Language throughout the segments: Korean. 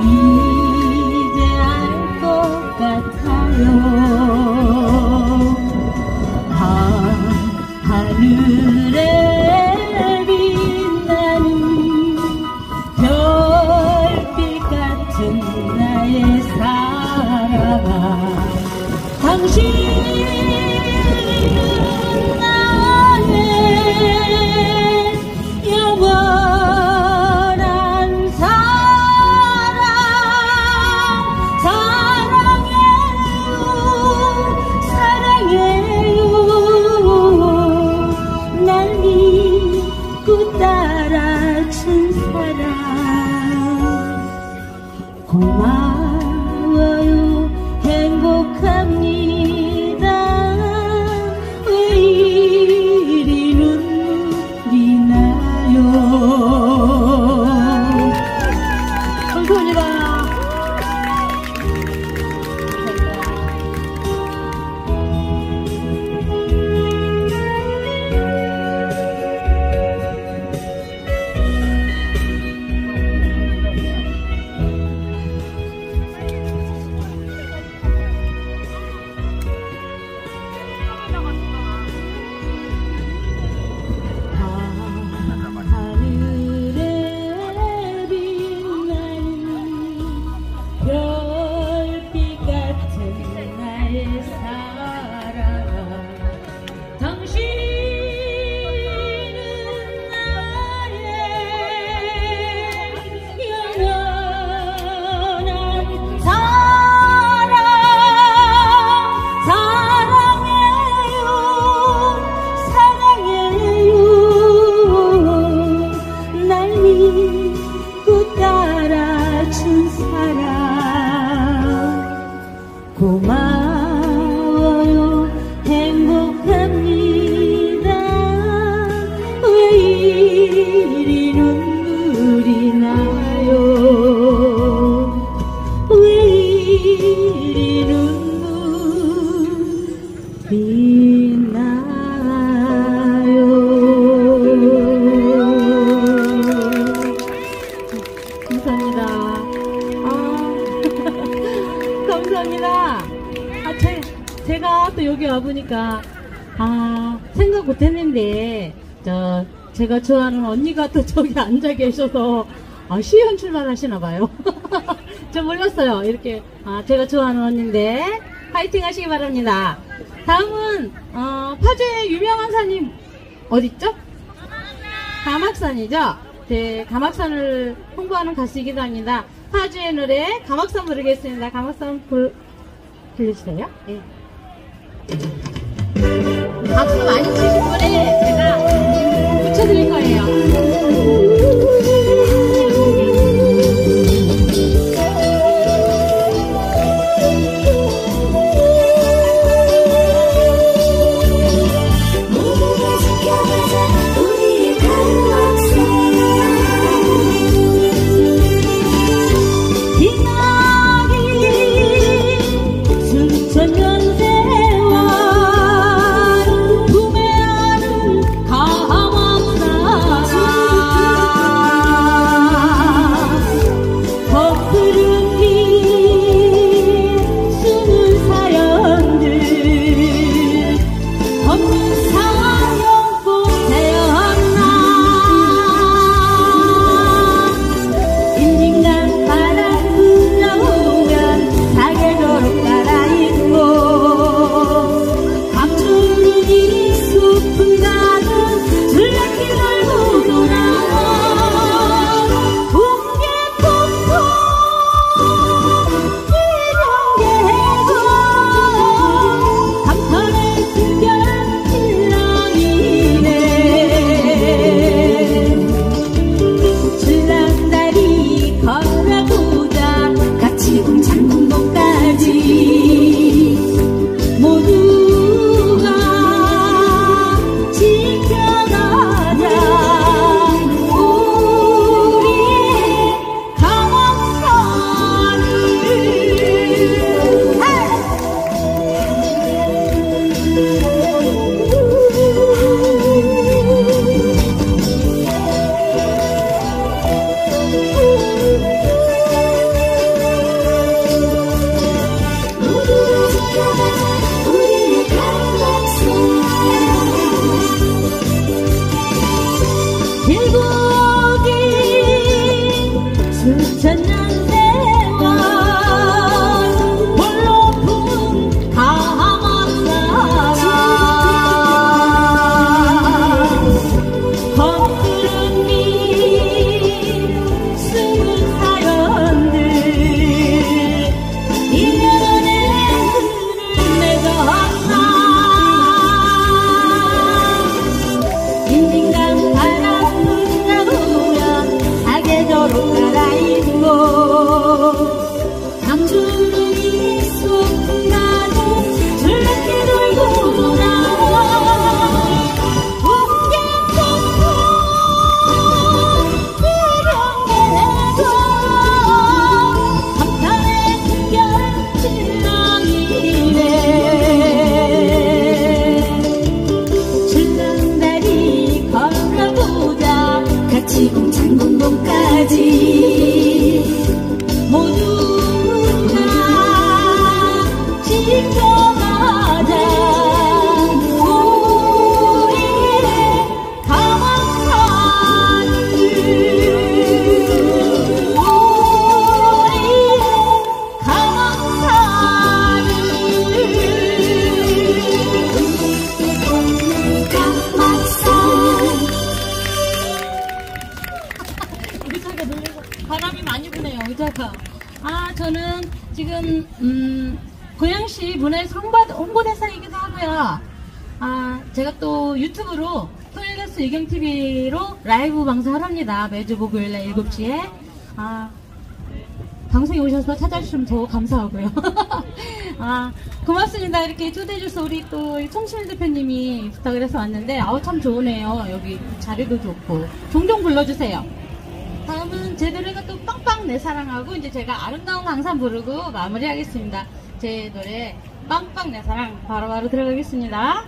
이제 알 것 같아요. 하늘에 빛나는 별빛 같은 나의 사랑아, 당신은 나의 영원한 사랑. 사랑해요, 사랑해요. 날 믿고 따라준 사랑. 고마워요, 행복합니다. 왜 이리 눈물이 나요. 감사합니다. 하늘에 빛나는 별빛 같은 나의 사랑아, 당신은 나의 영원한 사랑. 사랑해요, 사랑해요. 날 믿고 따라준 사랑. 고마워요, 행복합니다. 왜 이리 눈물이 나요. 왜 이리 눈물이 나요. 감사합니다. 감사합니다. 제가 또 여기 와보니까, 생각 못했는데, 제가 좋아하는 언니가 또 저기 앉아 계셔서, 시연 출발하시나봐요. 저 몰랐어요. 이렇게, 제가 좋아하는 언니인데, 파이팅 하시기 바랍니다. 다음은, 파주의 유명한 산이 어딨죠? 가막산이죠? 네, 가막산을 홍보하는 가수이기도 합니다. 파주의 노래, 가막산 부르겠습니다. 가막산 들려주세요. 네. 박수 많이 치신 분에 제가 붙여드릴 거예요. 아 의자가. 저는 지금 고양시 문화예술 홍보대사이기도 하고요. 제가 또 유튜브로 토요일가스 의경TV로 라이브 방송을 합니다. 매주 목요일날 7시에. 방송에 오셔서 찾아주시면 더 감사하고요. 고맙습니다. 이렇게 초대해줘서 우리 또 송시민 대표님이 부탁을 해서 왔는데, 참 좋으네요. 여기 자리도 좋고. 종종 불러주세요. 다음은 제 노래가 또 빵빵 내 사랑하고, 이제 제가 아름다운 강산 부르고 마무리하겠습니다. 제 노래 빵빵 내 사랑 바로바로 들어가겠습니다.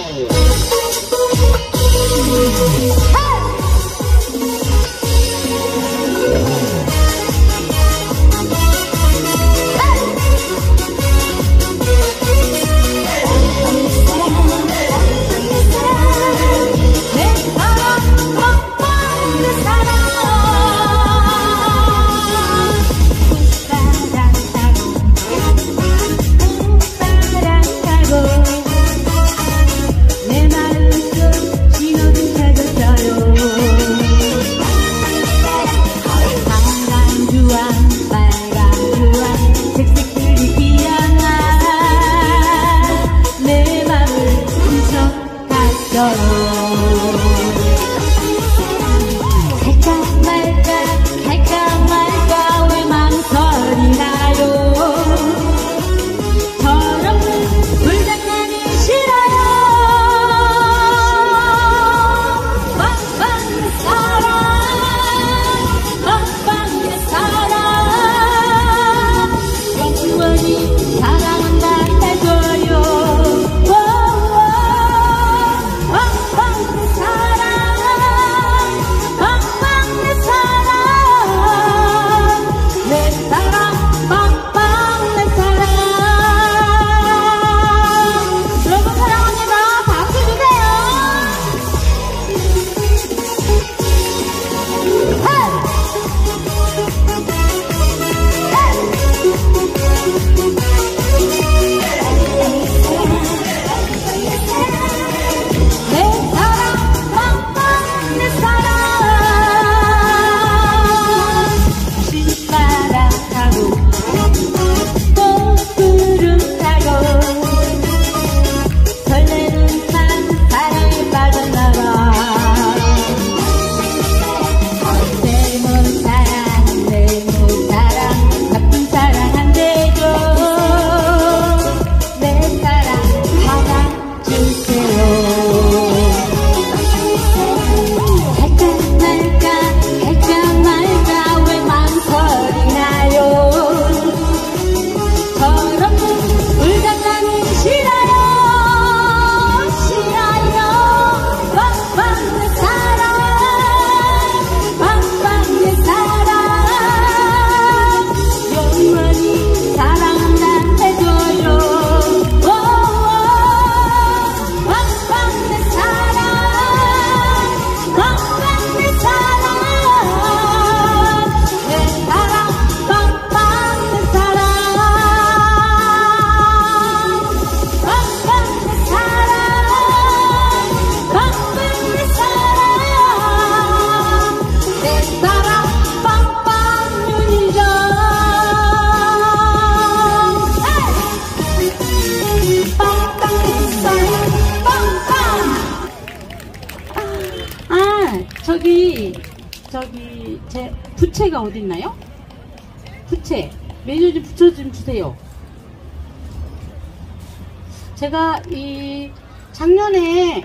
저기 제 부채가 어디 있나요? 부채 메뉴 좀 붙여 좀 주세요. 제가 이 작년에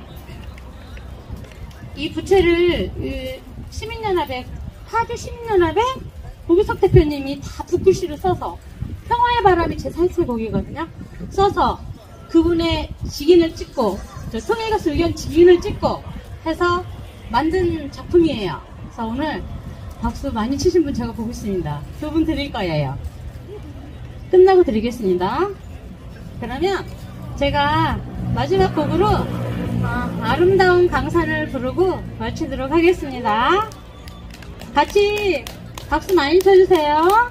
이 부채를 시민연합회 파주 시민연합회 고기석 대표님이 다 붓글씨를 써서 평화의 바람이 제 살색 거기거든요. 써서 그분의 직인을 찍고 통일가스 의견 직인을 찍고 해서 만든 작품이에요. 그래서 오늘 박수 많이 치신 분 제가 보고 있습니다. 두 분 드릴 거예요. 끝나고 드리겠습니다. 그러면 제가 마지막 곡으로 아름다운 강산을 부르고 마치도록 하겠습니다. 같이 박수 많이 쳐주세요.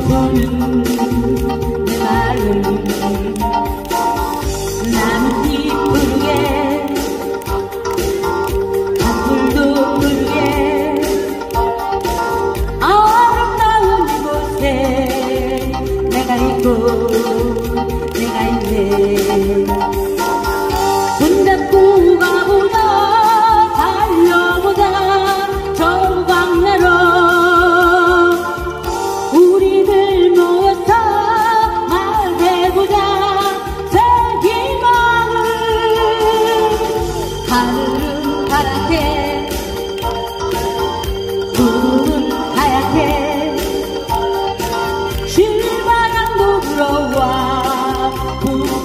부는 내 마음 나는 기쁘게 강물도 부르게 아름다운 이곳에 내가 있고 내가 있네 손잡고 가보자 달려보자 저 광야로 우리들 모여서 말해보자 새 희망을 하늘은 파랗게 구름은 하얗게 실바람도 불어와